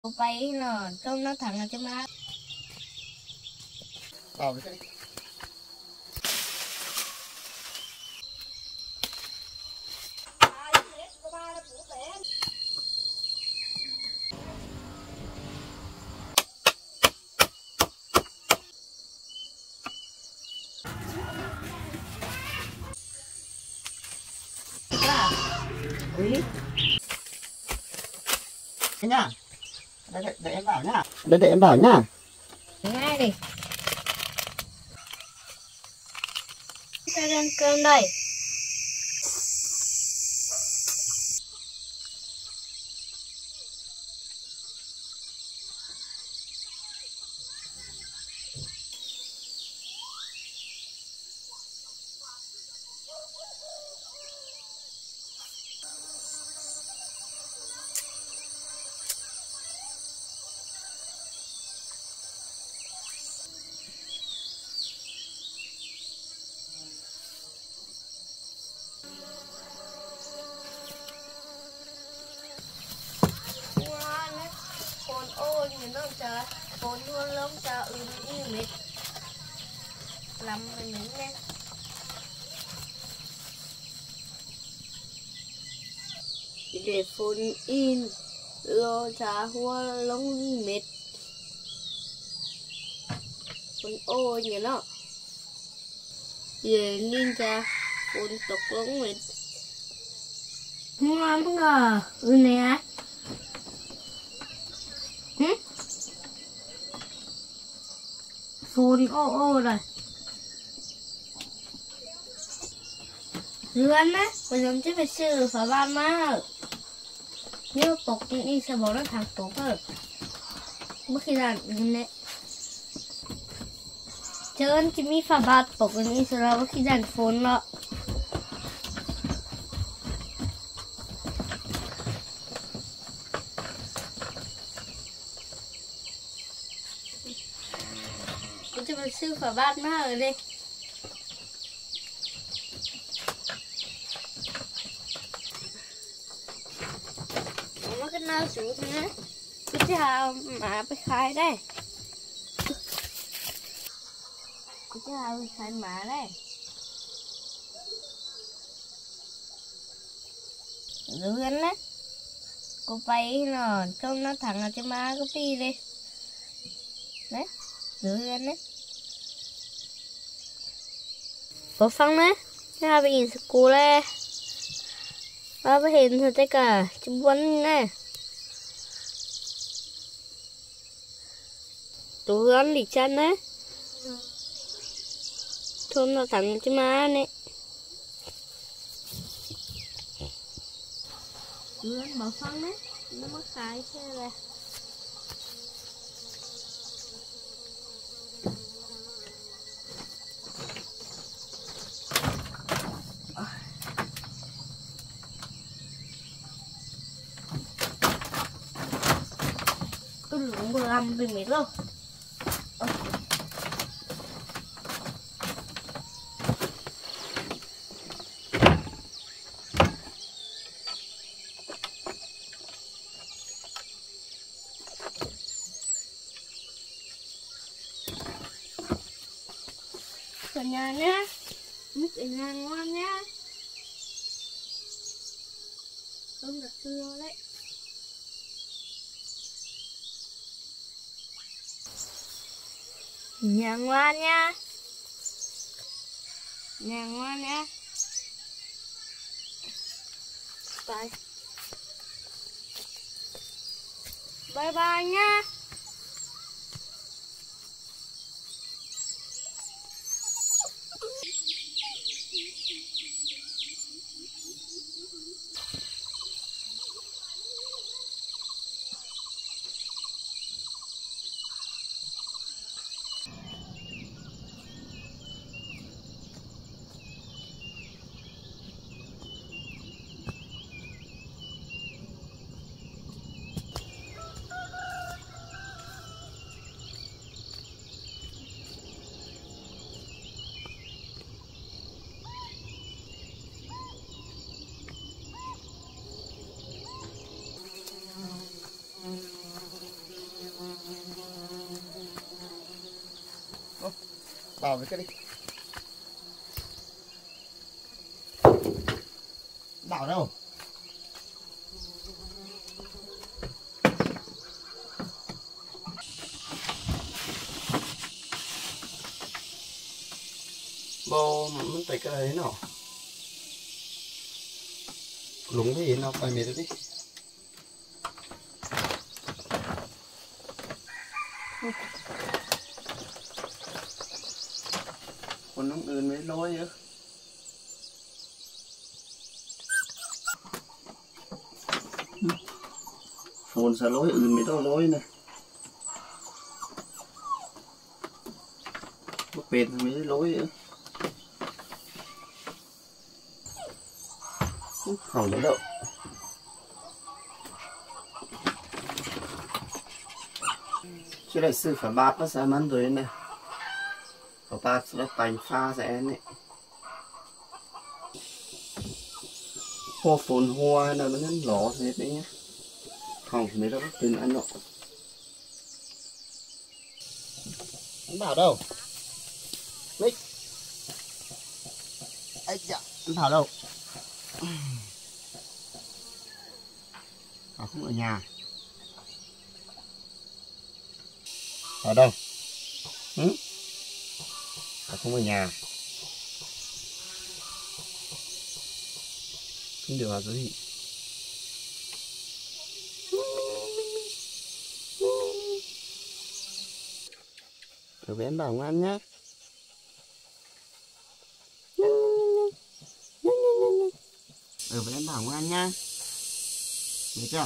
Bay nó trông nó thẳng ở trên má. Cái nha. Để em bảo nhá. Để em bảo nhá. Ngay đi. Cho ăn cơm đây. Bốn luôn lông cho như mệt làm mình nha. Để phun in lo cho hoa lông như mệt phun ô như nó về nên cho phun tục lông mệt ngon ngờ nè. Phun ô rồi lươn á, bây giờ chứ phải xử phải ban mà nếu bọc đi sẽ bỏ nó thẳng tốt hơn mất khi làm này chân chỉ mi phải bắt bọc đi sẽ là mất khi làm phun nó chứ phải xử phải bắt mà ở đây. Cái nào xuống thế cứ chào mà phải khai đây cứ chào phải khai má đây lươn á cô bay nó trông nó thẳng ở trên má cái pi đi đấy lươn đấy có phăng đấy nha bị cô đây ba phải hiện thật tất cả chấm vấn này tủ gắn đi chân đấy thôn nó thẳng cho má này lươn bỏ phân đấy nó mất cái thế này lủng vừa làm bị mệt luôn. Cả nhà nhá, Mich ở nhà ngoan nhá. Không được thưa đấy. Nhà ngoan nha. Nhà ngoan nha. Bye. Bye bye nha. Bảo với cái đi. Bảo đâu? Bố mình phải cái đấy nào. Lúng cái gì nó phải mệt đi. Còn nó ươn mấy lối nữa. Phồn xa lối ươn mấy đó lối này. Bốc bệt mấy lối nữa. Hỏng đấy đâu. Chứ lại sư phải bát nó sẽ mắn rồi này. Có bát sẽ bánh pha sẽ này. Hoa phồn hoa nào nó ngắn lỏ thế đấy nhá. Hỏng mấy đó tên ăn nọ. Anh Bảo đâu? Mich. Ây dạ, anh Bảo đâu? Bảo không ở nhà. Ở đâu? Ừ? Bảo không ở nhà. Không được vào gì. Rồi với em Bảo ngoan nhá. Rồi với em Bảo ngoan nhá. Được chưa?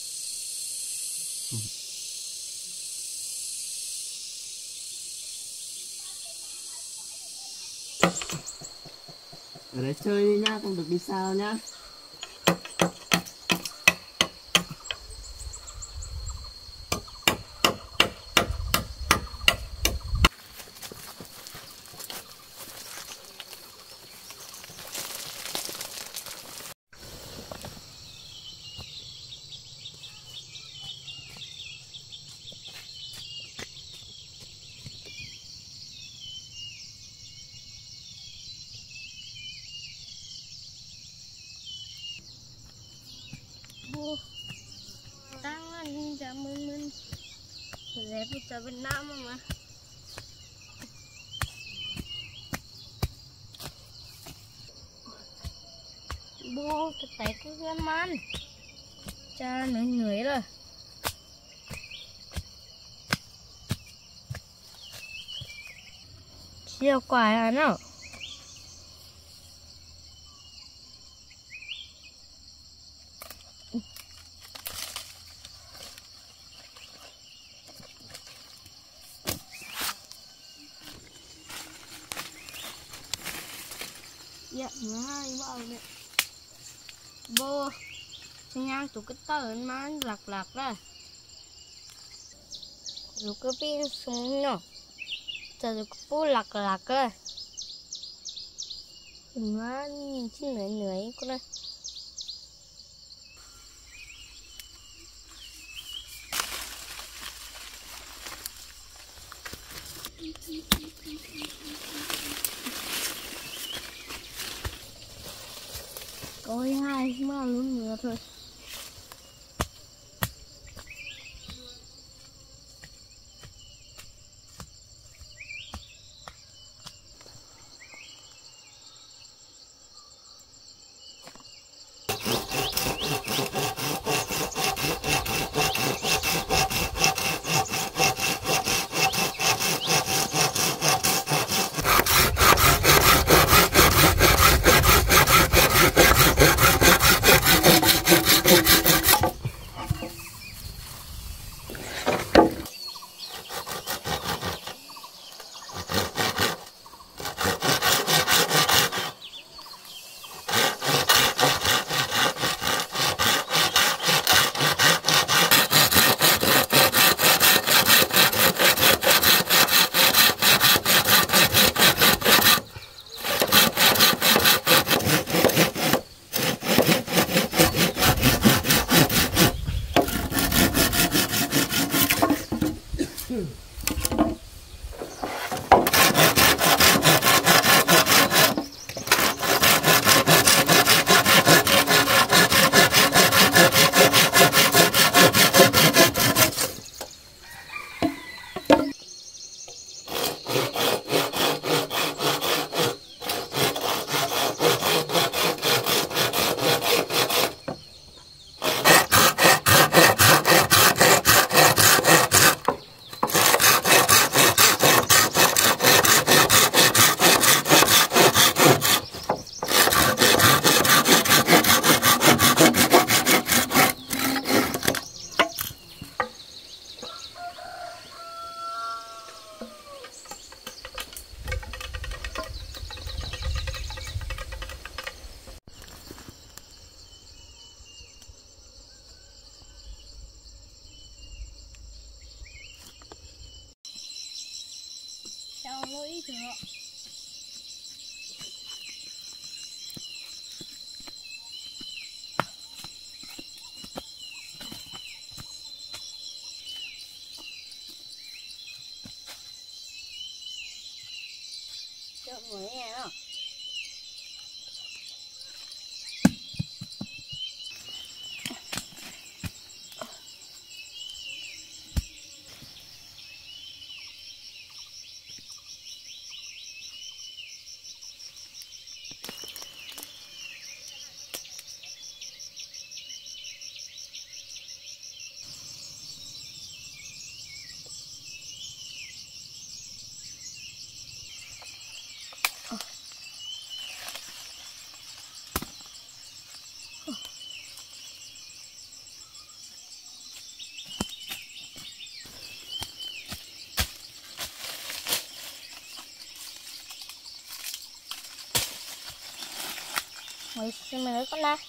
Ở đấy chơi đi nhá, không được đi sao nhá. Tăng lên chả mình dẹp cho Việt Nam mà. Bố cái cái man cha người rồi. Siêu quái à nào. Dạ, hai bao nè. Bố nhang tụ cái tờ mà lạc ra. Rồi cái pin xuống nó. Giờ rồi cái bố lạc ra. Má nhìn chứ nưỡi con ơi. Ôi hai mà luôn nữa thôi. nó ít nữa. Chọn mới nghe nào. Mày xin mày lấy con ra.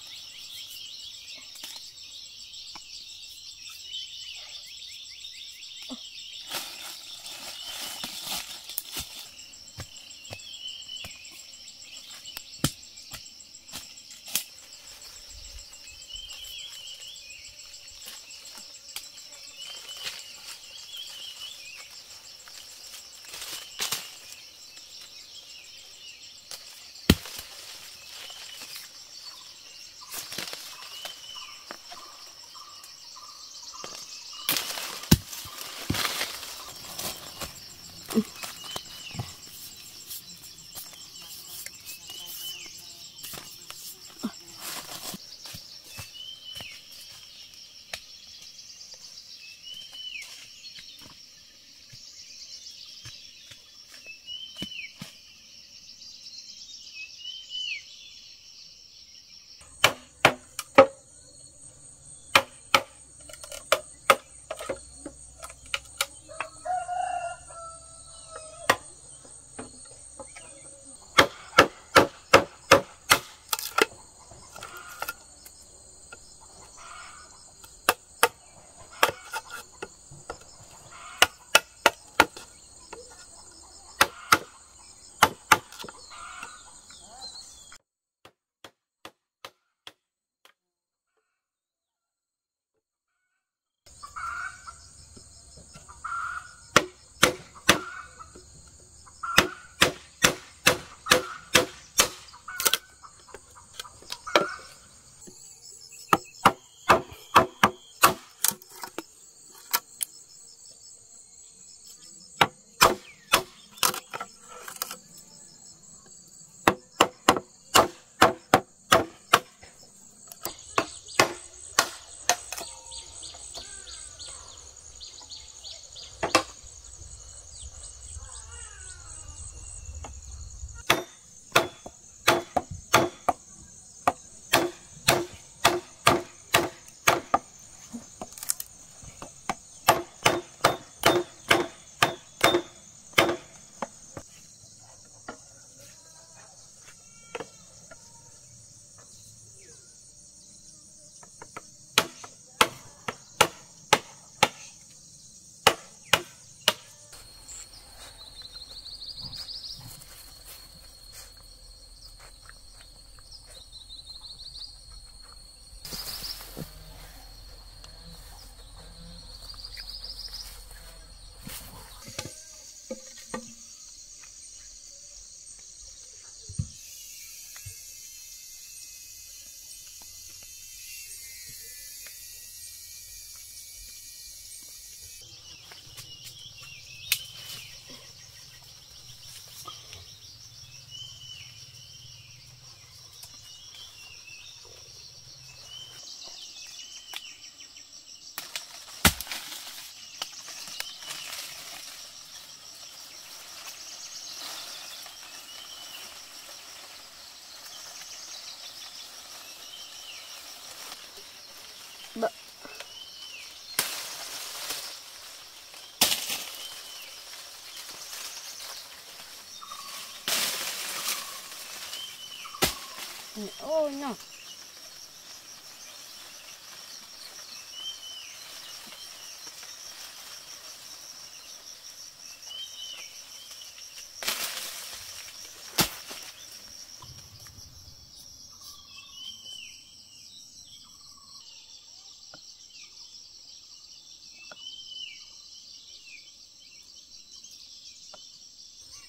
Oh no.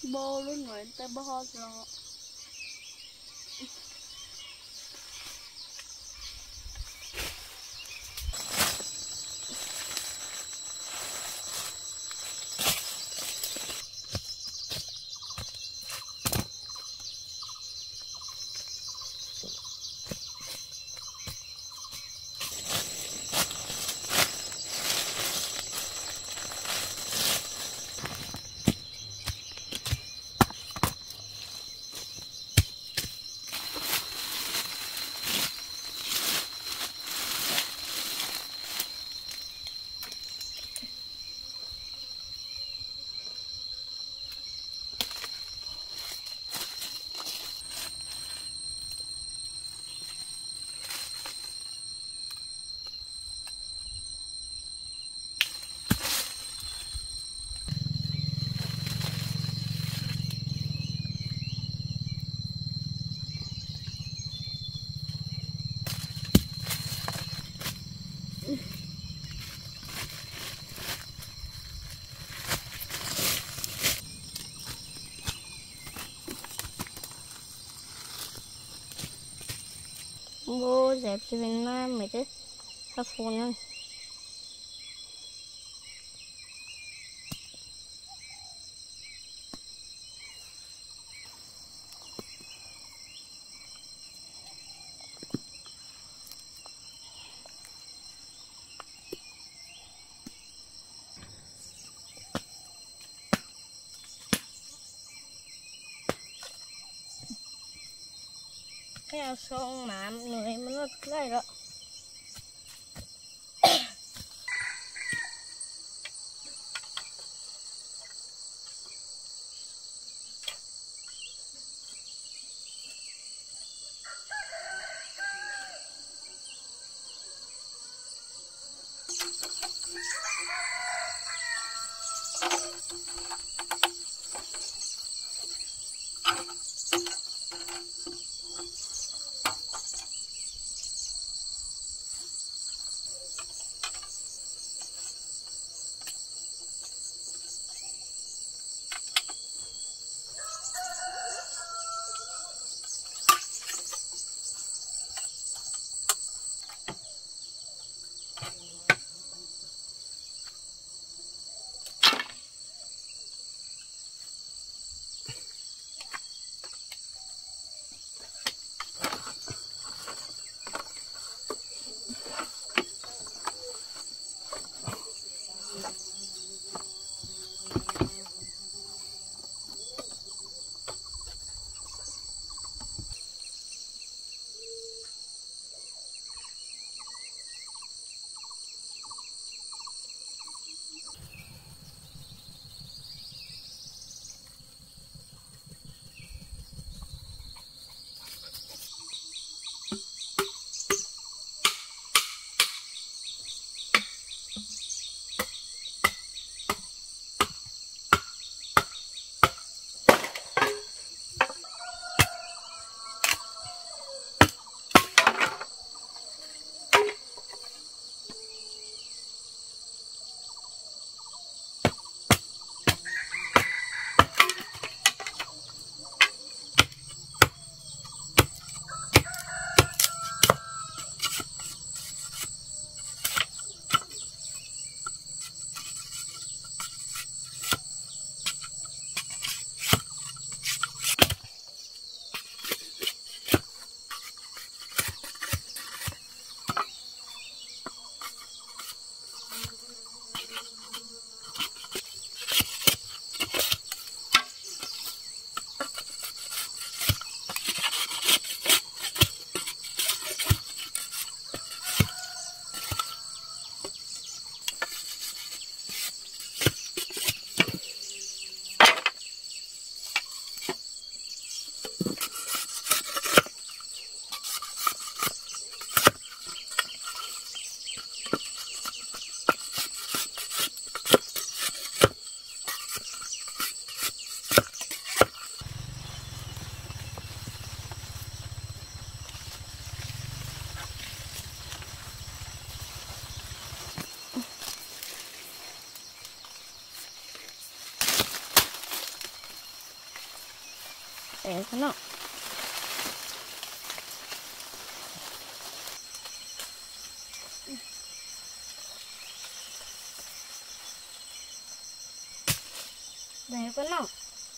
โบรุ่นหน่อยแต่บ่ฮอดรอโบเจ็บชีวิตน้ำไม่ใช่ถ้าฟูนั่นแค่เอาช่องน้ำเหนื่อยมันก็ได้แล้ว để cái nó để cái nó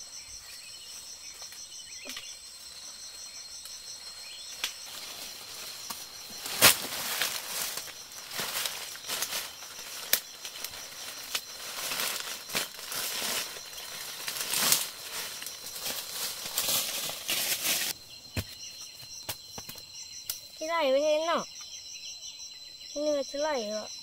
cái này với thế nào như là cái này rồi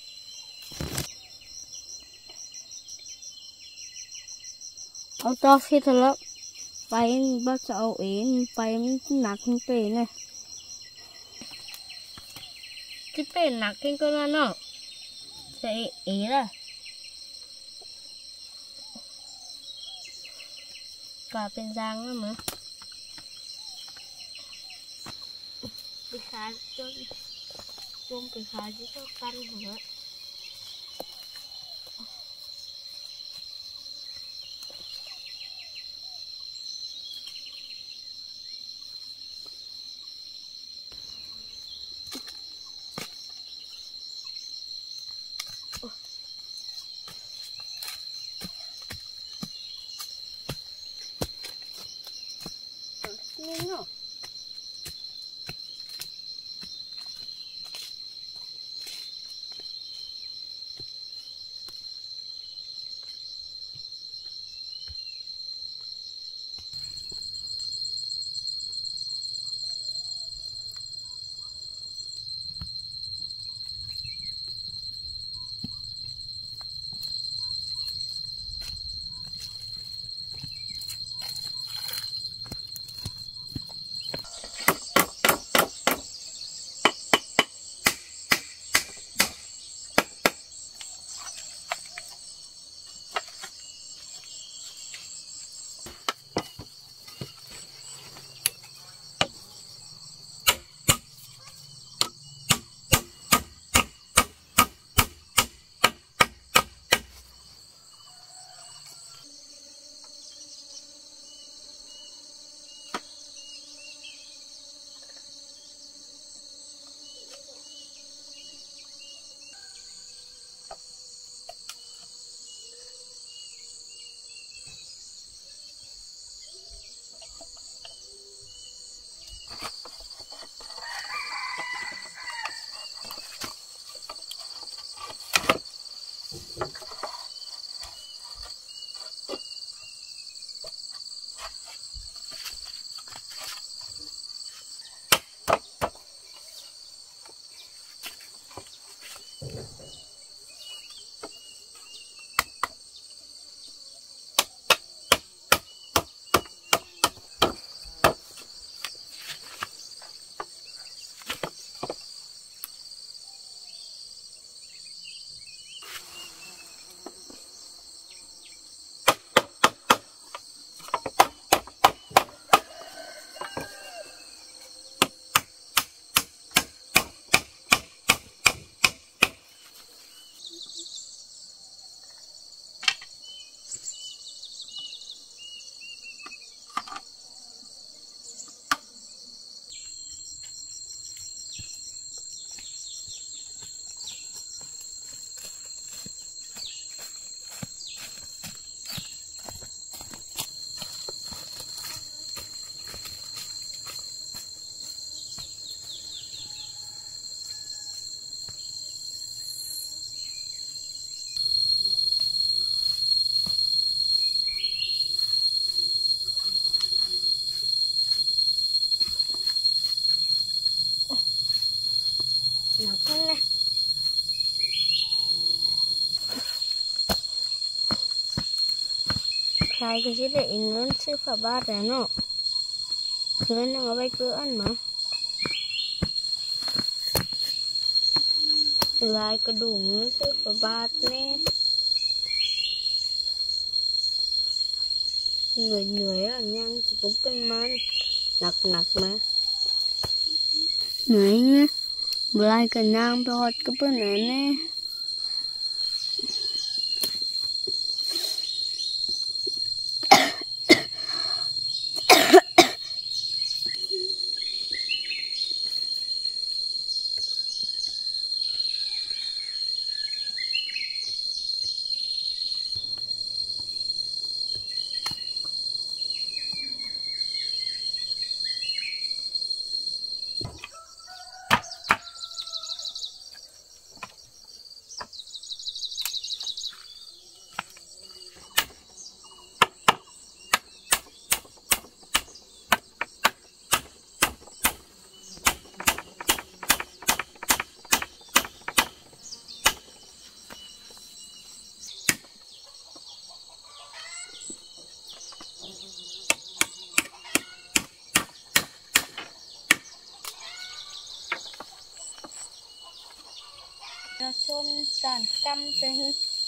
เอาต่อฟิตแล้วไปบ้าจะเอาเองไปมันหนักมันเป็นเลยที่เป็นหนักขึ้นก็แล้วเนาะจะเอ๋ละกลายเป็นจางแล้วมั้งไปขายจงไปขายที่ก็กันหัวนี่เนาะหนักขึ้นเลยใครก็จะได้เงินซื้อผ้าบ้านแล้วเนาะเงินยังเอาไปเกลืออันมั้งลายกระดูกเงินซื้อผ้าบ้านเนี่ยเหนื่อยอ่ะยังcũngเป็นมันหนักมาเหนื่อยเนี่ยลายกระนางไปหดก็เป็นไหนเนี่ย bạn căm sẽ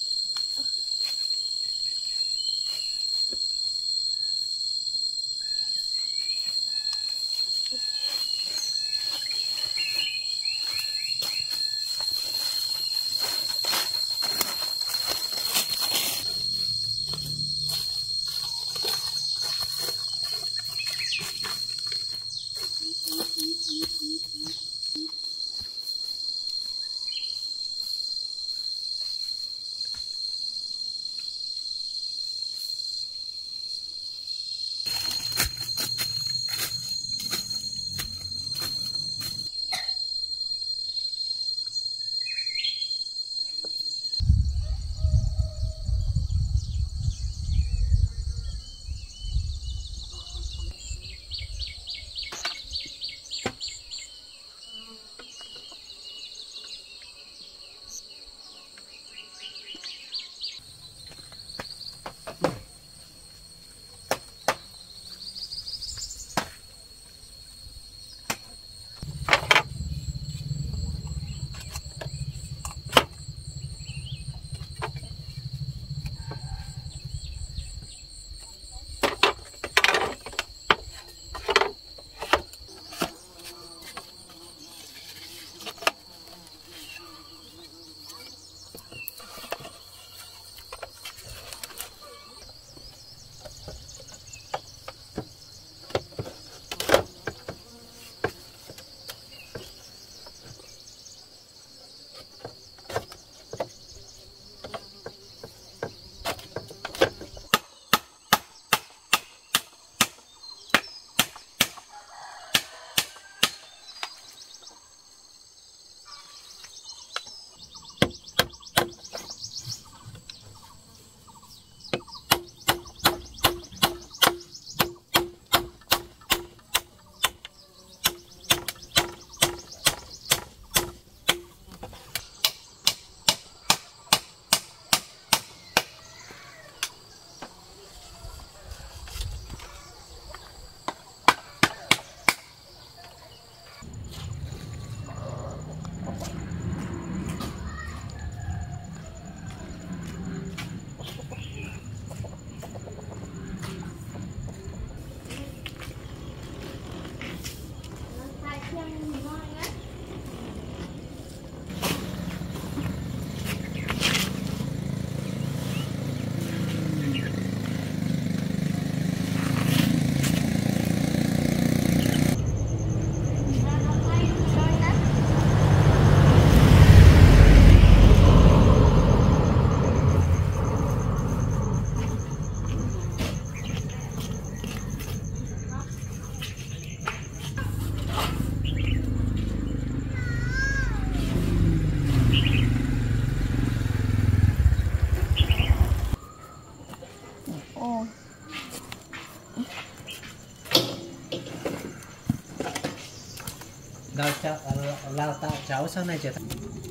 đào tạo cháu sau này trở thành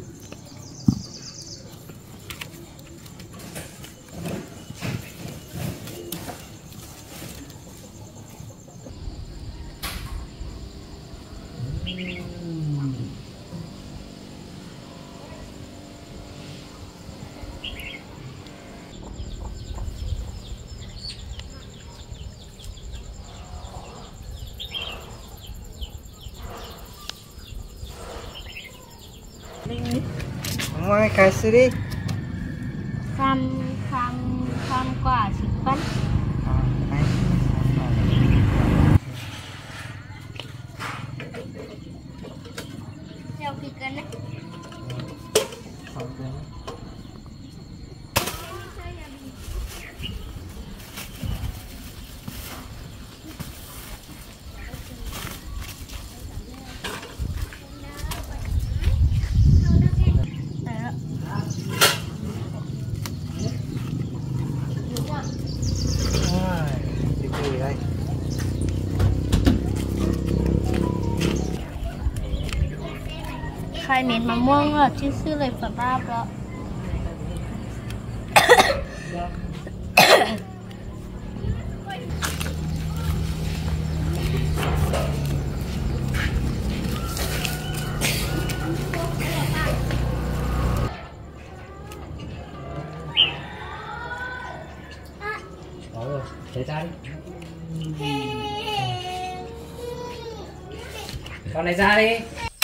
Ngoài cái gì đi? Kham quả xịt bánh. Theo cái cân đấy. Khai miền mắm muông là chứ sư lời phở ba đó. Để ra đi. Con này ra đi.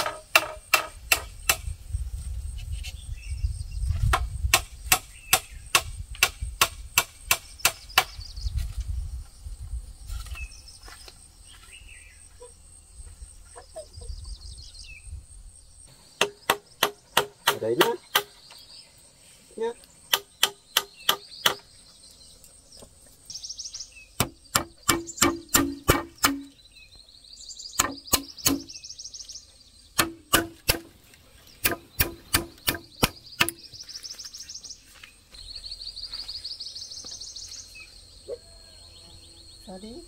Ở đấy nhá. Nhá. Ra đi.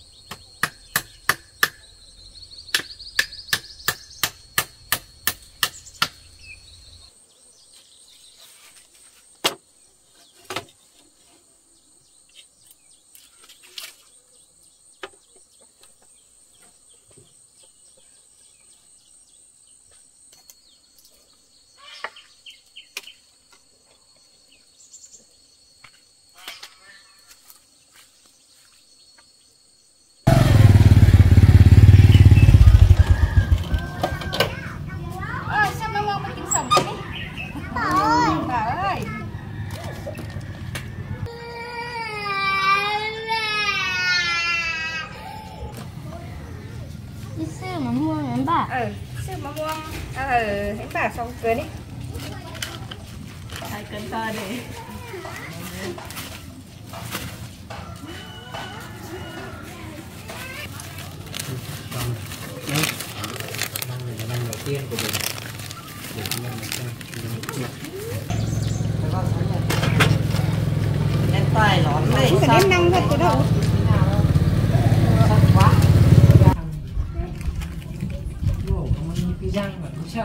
Đi sư mà mua hả bà? Sư mà mua hãy bà xong cười đi. Ai cần to đi. Năm đầu tiên của mình. Để chúng mình Em tay nó này. Phải đến năm thật cái đâu. quá. Ủa, không có cái răng mà cũng sợ.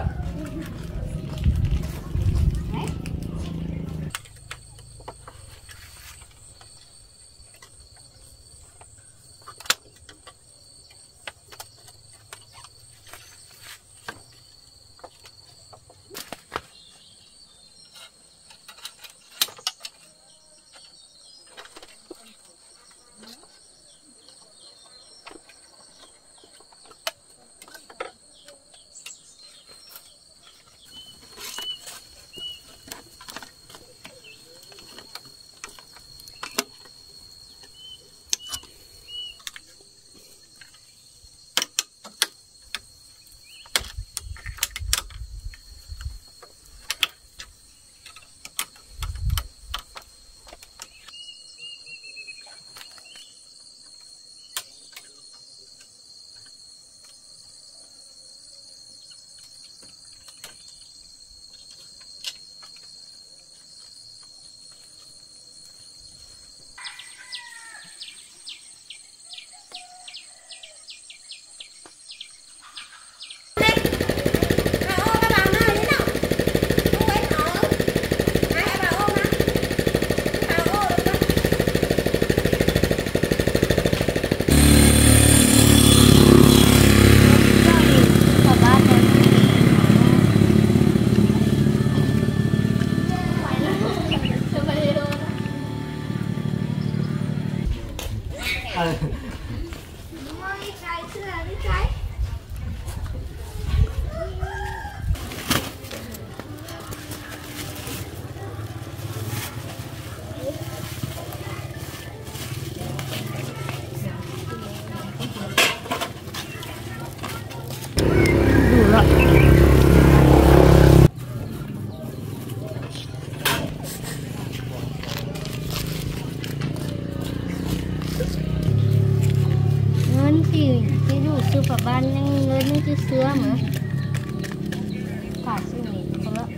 sư Phật ban nhanh lớn như cái xưa mà phải sư nghỉ không ạ.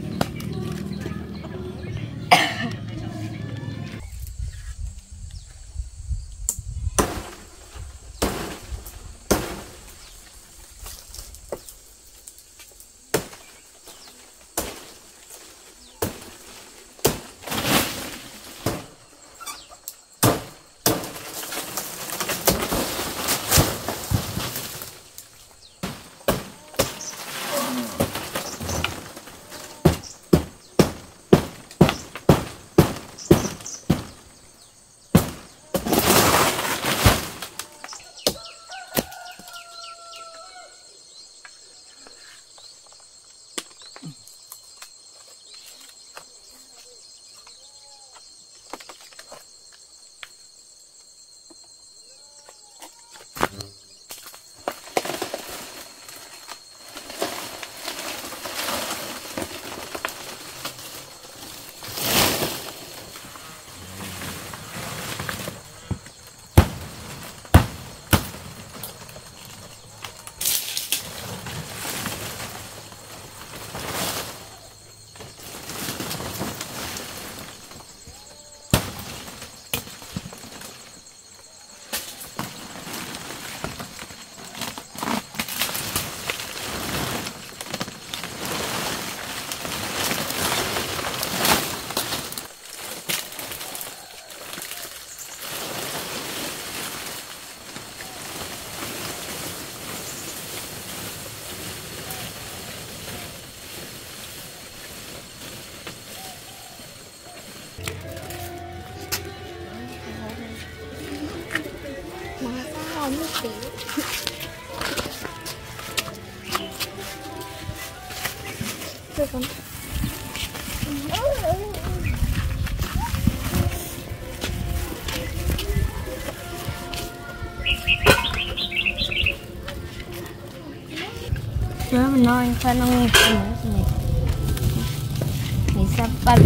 Không biết tiểu. Thôi con. Nó mình nói sao nó nghe này. Này sao bắt.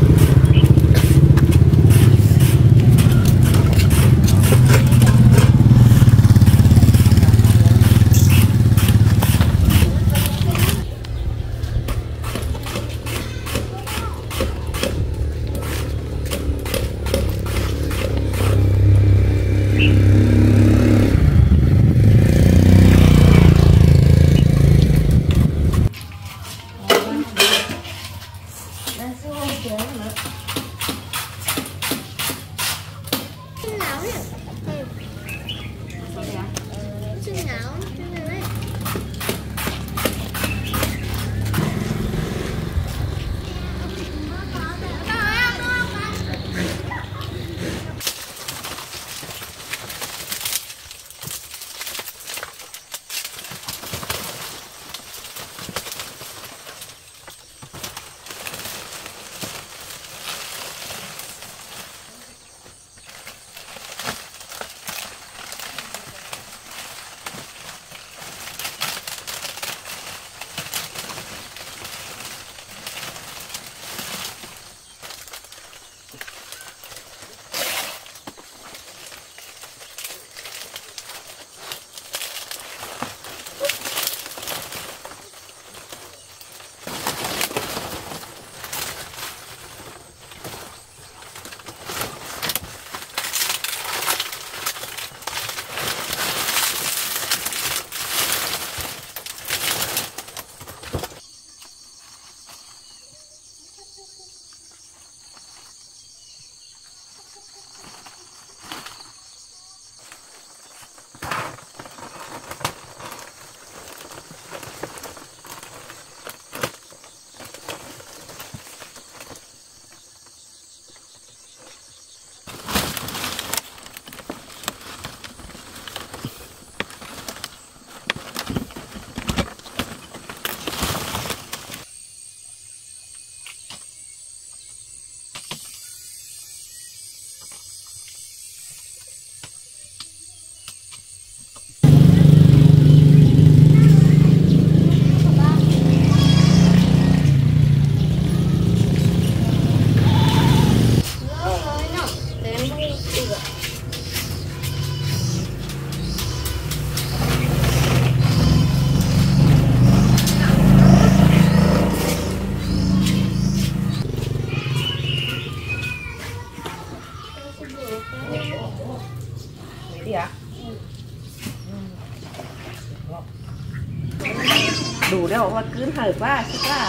Đủ đâu mà cứ hở quá chứ quá.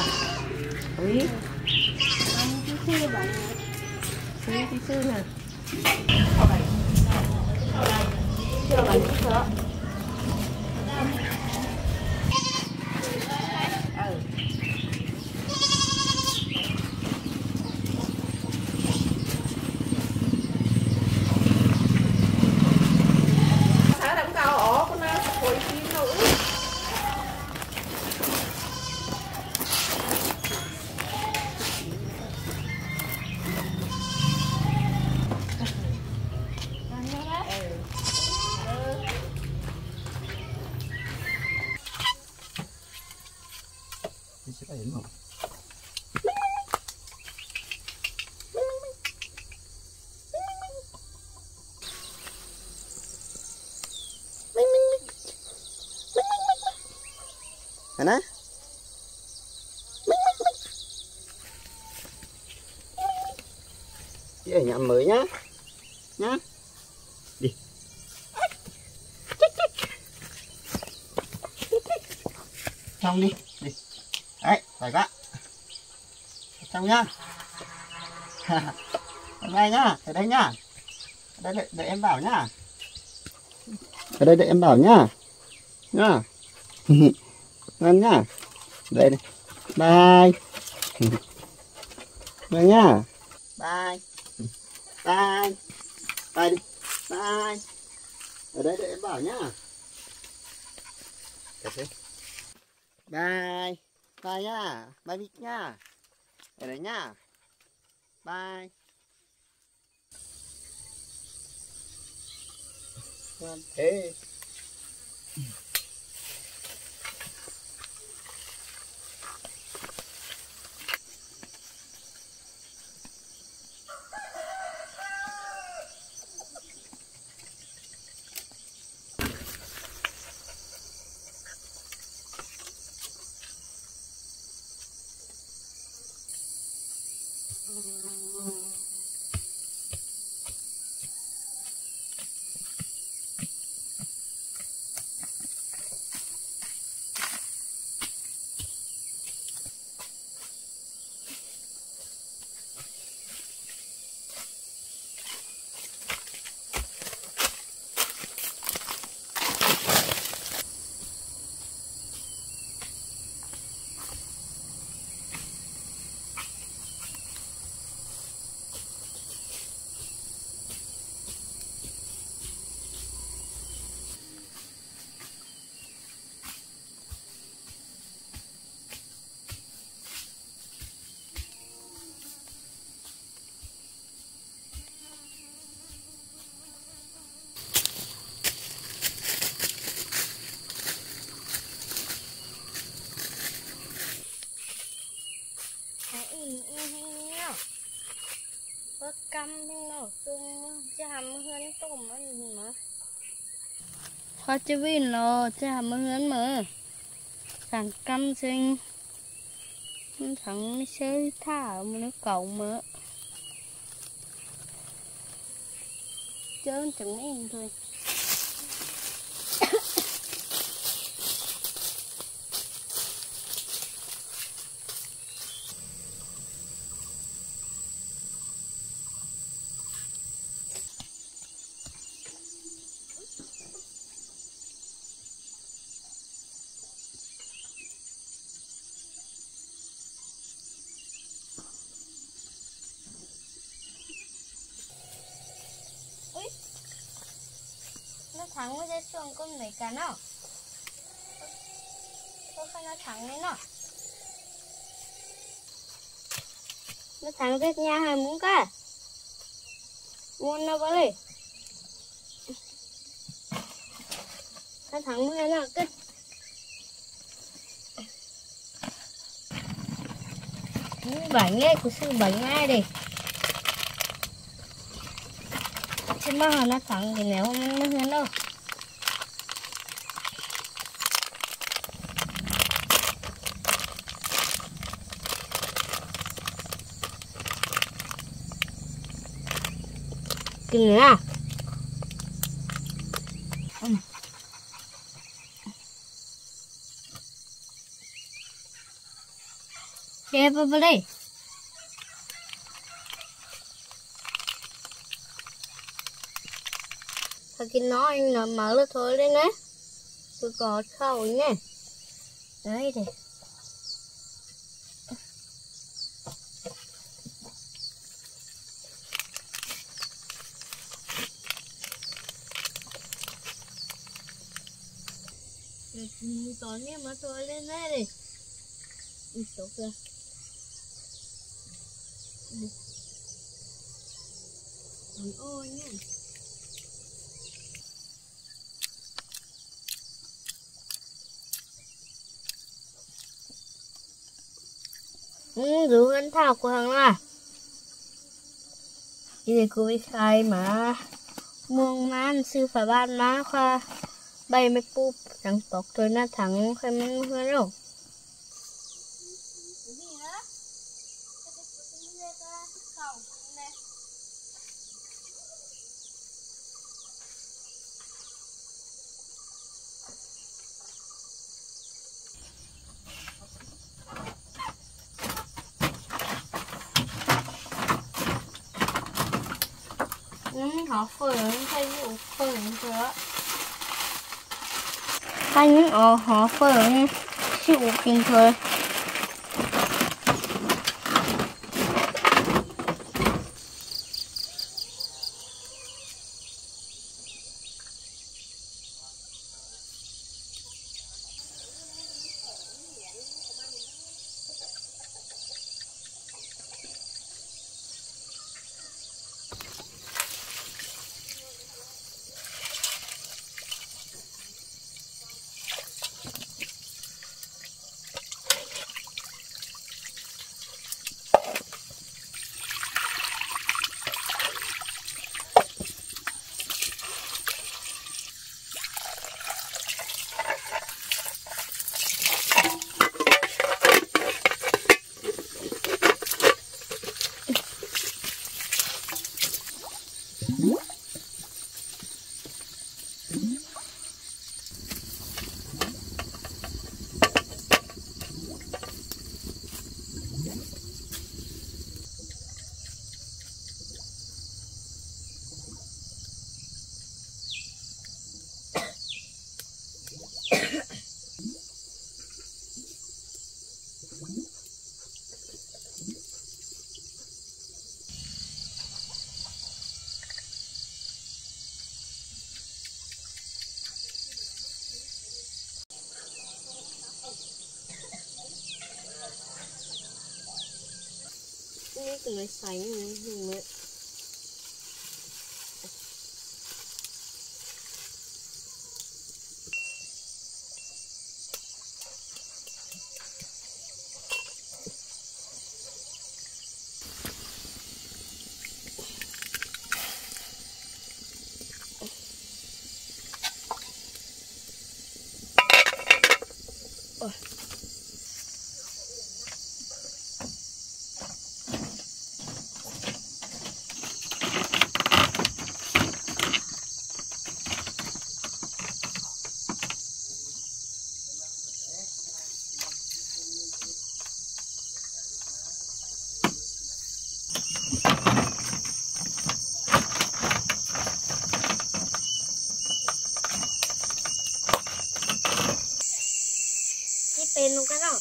Ui. Sư nè. Chưa bánh chưa. Hả? Chị ở nhà mới nhá. Nhá. Đi. Xong đi. Đi. Đấy, phải quá. Xong nhá. Bye bye nhá. Ở đây nhá. Ở đây đợi em bảo nhá. Ở đây đợi em bảo nhá. Nhá. Ngoan nhá. Đây này. Bye. Ngoan nhá. Bye. Bye. Bye đi. Bye. Ở đây để em bảo nhá. Bye. Bye nhá. Bye Mich nhá. Ở đây nhá. Bye. Thế. Căm nó tung chứ hàm hơn tôm nó gì mà hoa chơi vin lo chứ hàm hơn mà sản căm sinh thằng chơi thả mà nó cầu mà chơi chẳng em thôi. Nó thắng với cái xuồng con mấy cả nó không nó thắng đấy nó thắng cái nhà hàng muốn cả muốn nó có đi nó thắng với nó cái bánh ấy của sư bánh ai đi chứ mà nó thắng thì nếu không nó hơn đâu. Kinh nữa à? Đẹp vào đây. Thật cái nó anh nó mở ra thôi đấy nè. Tôi có khẩu nhé. Đấy đây. Tối nha mà tôi lên đây đi. Đi tốt kìa. Còn ôi nha. Rủ ngân thảo của hàng là. Thì cô bị khai mà. Muông man sư phải ban má khoa. Bay mấy búp chẳng tốt rồi nó thẳng khai mong hơn đâu. Họ phượng thay vụ phượng nữa anh họ phượng chịu bình thường Ini kena sayang ni. Tên luôn cái đó.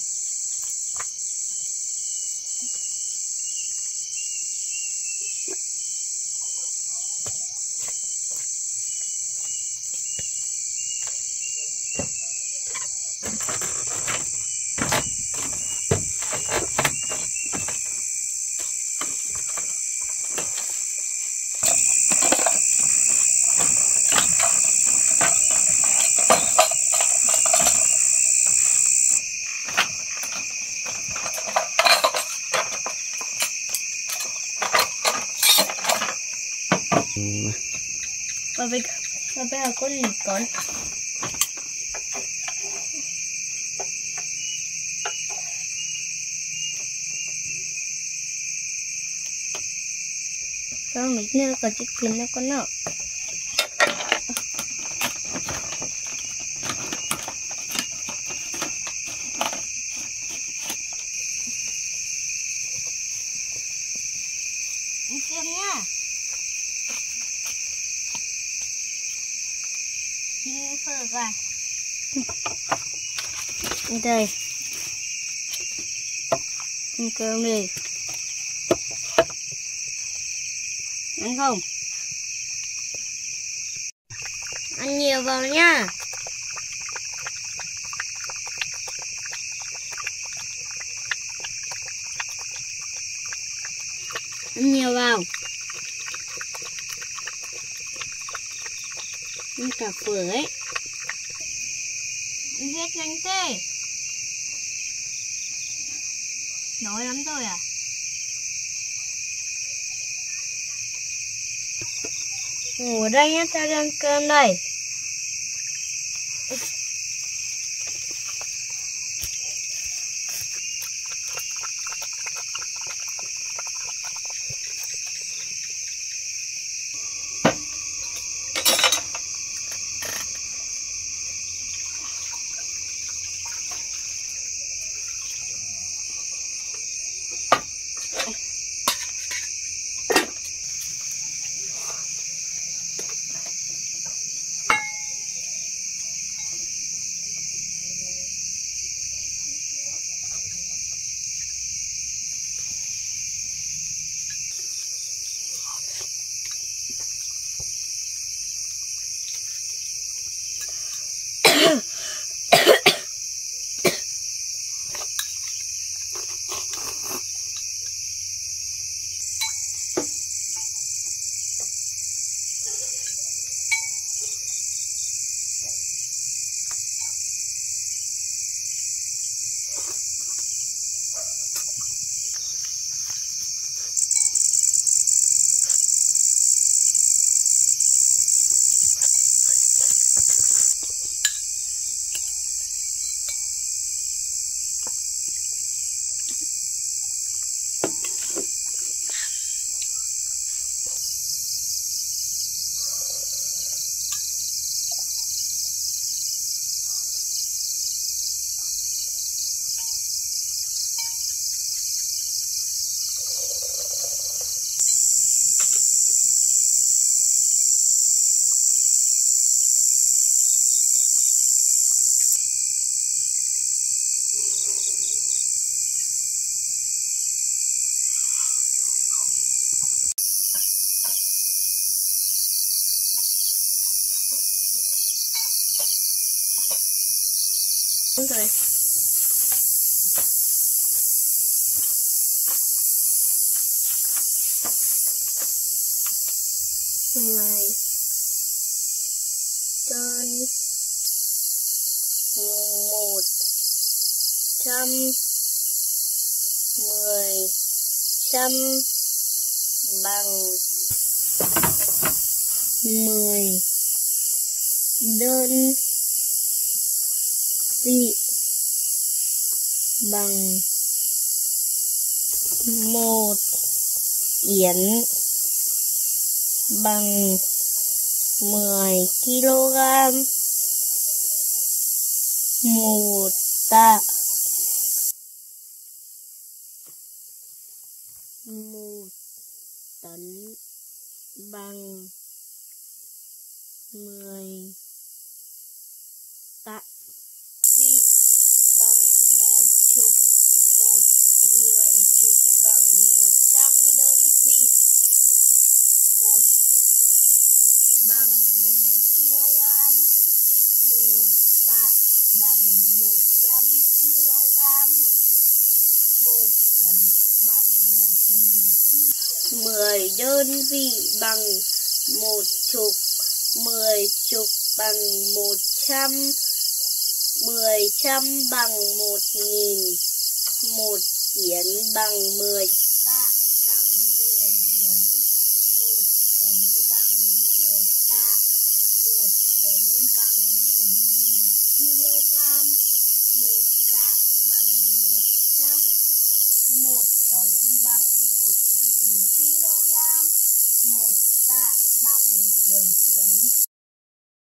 Và bây giờ con nít con. Con nít nữa có chiếc kín nó con nào. Đi xem nha. Đi phở ra. Đây. Ăn cơm đi. Ăn không? Ăn nhiều vào nha. Ăn nhiều vào. Ăn cả phở ấy. Ăn hết nhanh thế. Đói lắm rồi à? Ngủ ở đây nhá, tao đi ăn cơm đây. Rồi. Ngày trên 110 trăm bằng 10 đơn vị bằng 1 yến bằng 10 kg, 1 tạ, 1 tấn bằng 10 tạ. Vị bằng 1 chục, 10 chục bằng 100 đơn vị, 1 bằng 10 kg, 1 tạ bằng 100 kg, 1 tấn bằng 1.000 kg. 10 đơn vị bằng 1 chục, 10 chục bằng 100, 10 trăm bằng 1.000, 1 yến bằng 10 tạ bằng 10 yến, 1 tấn bằng 10 tạ, 1 tấn bằng 1.000 kg, 1 tạ